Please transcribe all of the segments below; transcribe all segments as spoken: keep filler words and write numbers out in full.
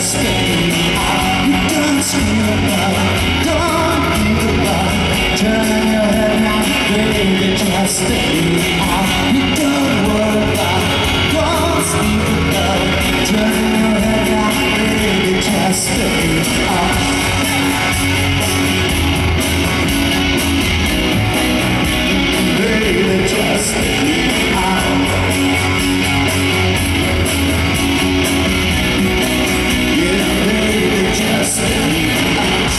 just stay out. You don't scream about it, don't think about it. Turn your head now, baby, just stay out. You don't worry about it, don't speak about it. Turn your head now, baby, just stay out. Baby, just stay out. Yeah, baby, just stay out.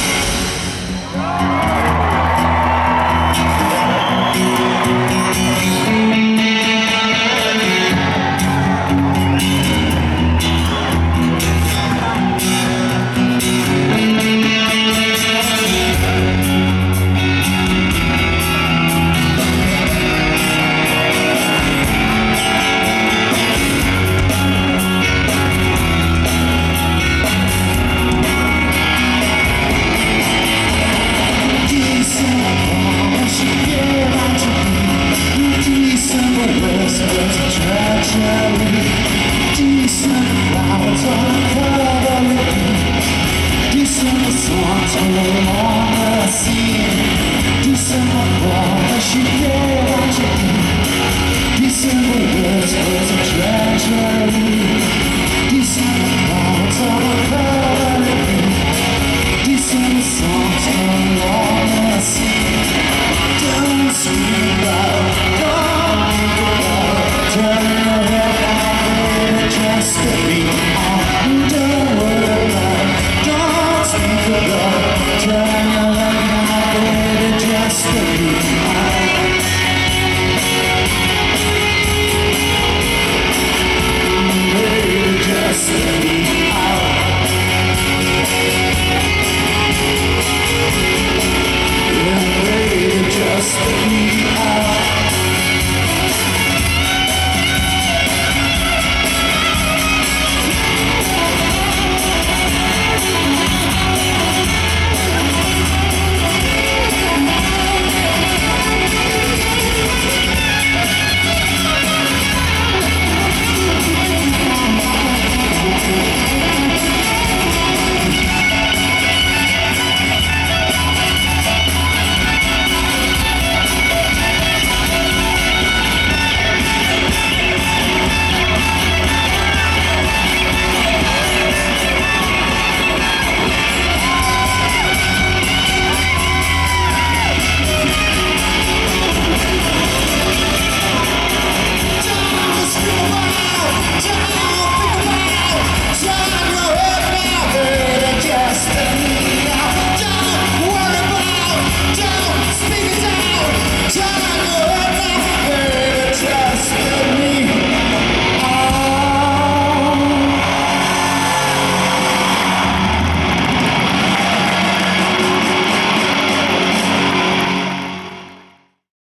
Turn your head down, baby, just to be